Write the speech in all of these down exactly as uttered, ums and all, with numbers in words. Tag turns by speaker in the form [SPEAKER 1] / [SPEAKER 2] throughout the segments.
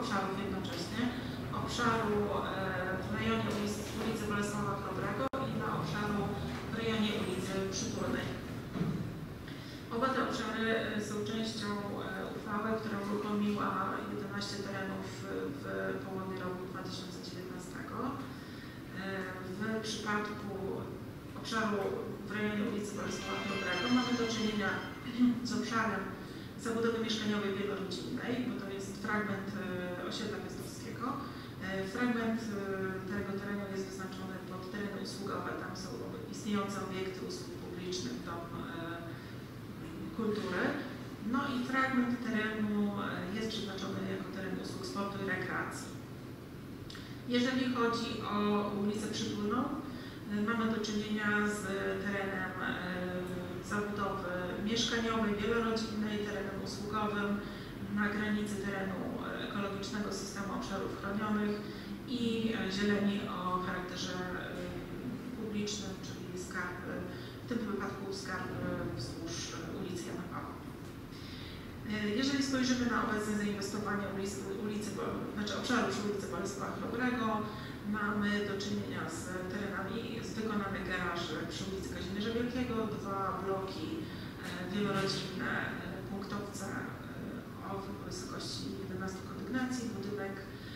[SPEAKER 1] obszarów jednocześnie. Obszaru w rejonie ulicy Bolesława Chrobrego i na obszaru w rejonie ulicy Przytulnej. Oba te obszary są częścią uchwały, która uruchomiła jedenaście terenów w połowie roku dwa tysiące dziewiętnastego. W przypadku obszaru w rejonie ulicy Bolesława Chrobrego mamy do czynienia z obszarem zabudowy mieszkaniowej wielorodzinnej, bo to jest fragment osiedla Piastowskiego. Fragment tego terenu jest wyznaczony pod tereny usługowe, tam są istniejące obiekty usług publicznych, dom kultury. No i fragment terenu jest przeznaczony jako teren usług sportu i rekreacji. Jeżeli chodzi o ulicę Przytulną, mamy do czynienia z terenem zabudowy mieszkaniowej, wielorodzinnej, terenem usługowym na granicy terenu ekologicznego systemu obszarów chronionych i zieleni o charakterze publicznym, czyli skarb, w tym wypadku skarb wzdłuż ulicy Jana Pawła. Jeżeli spojrzymy na obecne zainwestowanie ulicy, ulicy, znaczy obszaru przy ulicy Bolesława Chrobrego, mamy do czynienia z terenami z wykonanych garaży przy ulicy Kazimierza Wielkiego, dwa bloki wielorodzinne, punktowce o wysokości jedenastu kondygnacji, budynek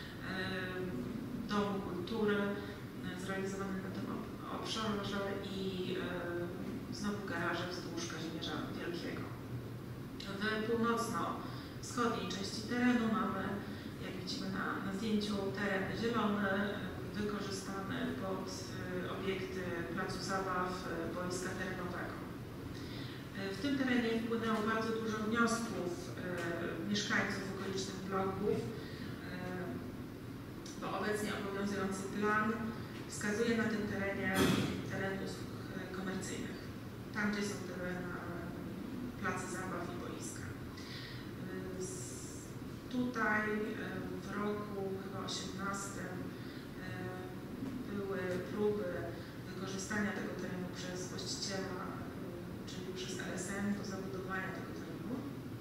[SPEAKER 1] Domu Kultury zrealizowany na tym obszarze i znowu garaże wzdłuż Kazimierza Wielkiego. W północno-wschodniej części terenu mamy, jak widzimy na, na zdjęciu, teren zielony, wykorzystany pod obiekty placu zabaw, boiska terenowego. W tym terenie wpłynęło bardzo dużo wniosków e, mieszkańców okolicznych bloków, e, bo obecnie obowiązujący plan wskazuje na tym terenie teren usług komercyjnych, tam gdzie są tereny placy zabaw i boiska. E, z, tutaj e, w roku chyba osiemnastym e, były próby wykorzystania tego terenu przez właściciela, czyli przez L S M do zabudowania tego terenu.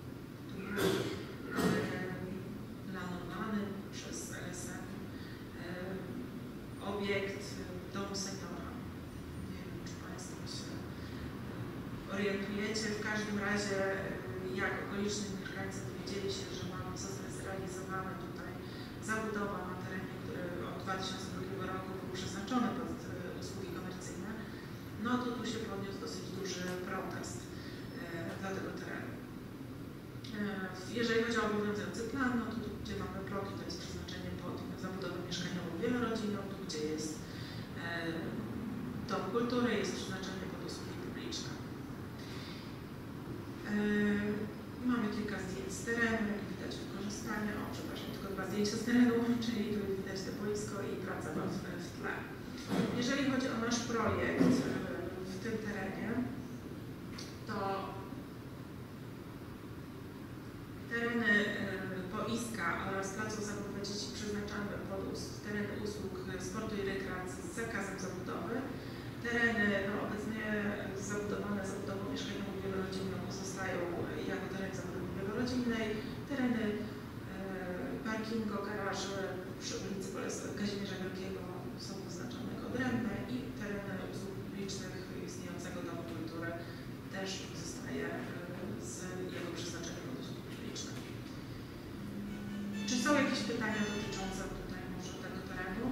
[SPEAKER 1] Planowany przez L S M obiekt domu seniora. Nie wiem, czy Państwo się orientujecie. W każdym razie, jak okoliczni mieszkańcy dowiedzieli się, że ma zostać zrealizowana tutaj zabudowa na terenie, który od dwa tysiące drugiego roku był przeznaczony pod usługi komercyjne, no to tu się podniósł dosyć duży protest e, dla tego terenu. E, jeżeli chodzi o obowiązujący plan, no to tu, gdzie mamy bloki, to jest przeznaczenie pod zabudowę mieszkaniową wielorodzinną, tu gdzie jest e, dom kultury, jest przeznaczenie pod usługi publiczne. E, mamy kilka zdjęć z terenu, jak widać wykorzystanie, o przepraszam, tylko dwa zdjęcia z terenu, czyli tu widać to boisko i praca w, w tle. Jeżeli chodzi o nasz projekt w tym terenie, to tereny boiska oraz placów zabawy dzieci przeznaczane pod tereny usług sportu i rekreacji z zakazem zabudowy. Tereny no, obecnie zabudowane zabudową mieszkaniową wielorodzinną pozostają jako teren zabudowy wielorodzinnej. Tereny e, parkingu, garaży przy ulicy Kazimierza Wielkiego są wyznaczone jako odrębne i tereny usług publicznych istniejącego Domu Kultury też pozostaje z jego przeznaczeniem pod usługi publiczne. Czy są jakieś pytania dotyczące tutaj może tego terenu?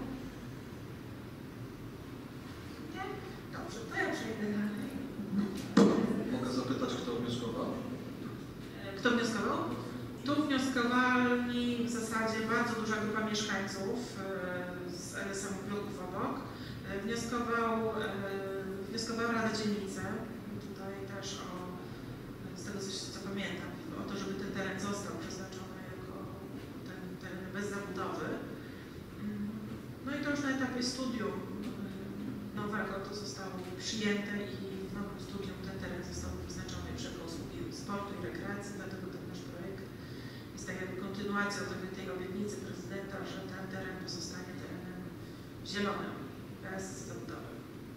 [SPEAKER 1] Nie? Dobrze, to ja przejdę dalej.
[SPEAKER 2] Mogę zapytać, kto wnioskował?
[SPEAKER 1] Kto wnioskował? Tu wnioskowali w zasadzie bardzo duża grupa mieszkańców z L S M bloków obok. Wnioskował, wnioskowała Rada Dzielnicy, tutaj też o, z tego co, co pamiętam, o to, żeby ten teren został przeznaczony jako ten teren bez zabudowy. No i to już na etapie studium nowego to zostało przyjęte i w nowym studium ten teren został wyznaczony jako usługi sportu i rekreacji, dlatego ten nasz projekt jest tak jakby kontynuacją tej, tej obietnicy prezydenta, że ten teren pozostanie terenem zielonym, bez zabudowy.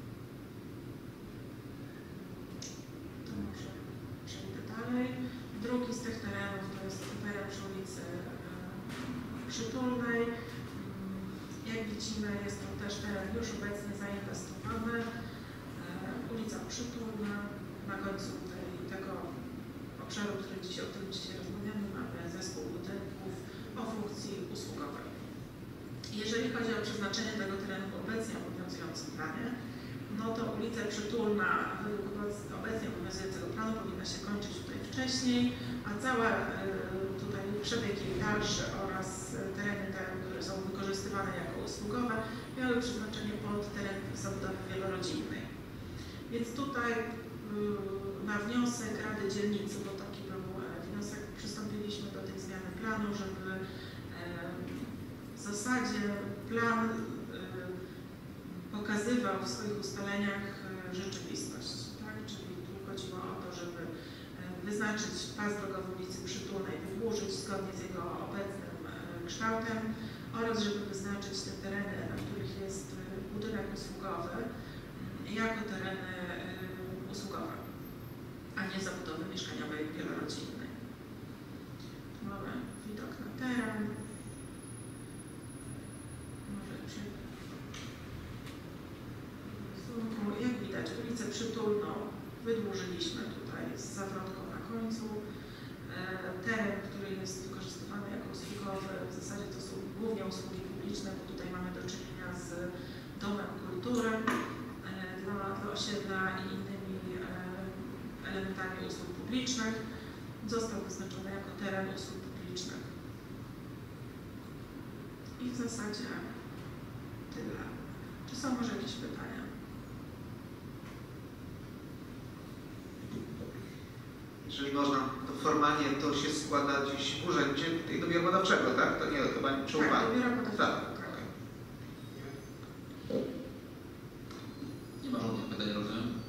[SPEAKER 1] To może przejdę dalej. Drugi z tych terenów to jest teren przy ulicy, przy Przytulnej. Jak widzimy, jest to też teren już obecnie zainwestowany. Ulica Przytulna. Na końcu tej, tego obszaru, który dziś, o którym dzisiaj rozmawiamy, mamy zespół budynków o funkcji usługowej. Jeżeli chodzi o przeznaczenie tego terenu w obecnie obowiązującym planie, no to ulica Przytulna według obecnie obowiązującego planu powinna się kończyć tutaj wcześniej, a cała tutaj przebieg jej dalszy oraz tereny te, które są wykorzystywane jako usługowe, miały przeznaczenie pod teren zabudowy wielorodzinnej. Więc tutaj na wniosek Rady Dzielnicy, bo taki był wniosek, przystąpiliśmy do tej zmiany planu, żeby w zasadzie plan pokazywał w swoich ustaleniach rzeczywistość. Tak? Czyli tu chodziło o to, żeby wyznaczyć pas drogowy ulicy Przytulnej, wydłużyć zgodnie z jego obecnym kształtem oraz żeby wyznaczyć te tereny, na których jest budynek usługowy, jako tereny usługowe, a nie zabudowy mieszkaniowej wielorodzinnej. Mamy widok na teren. Jak widać, ulicę Przytulną wydłużyliśmy tutaj z zawrotką na końcu. Teren, który jest wykorzystywany jako usługowy, w zasadzie to są głównie usługi publiczne, bo tutaj mamy do czynienia z domem kultury dla, dla osiedla i innymi elementami usług publicznych. Został wyznaczony jako teren usług publicznych. I w zasadzie tyle. Czy są może jakieś pytania?
[SPEAKER 3] Jeżeli można, to formalnie to się składa dziś w urzędzie do biura badawczego, tak? To nie, chyba nie przy
[SPEAKER 1] Tak, do biura badawczego.
[SPEAKER 3] Tak.
[SPEAKER 2] Nie ma żadnych pytań, rozumiem?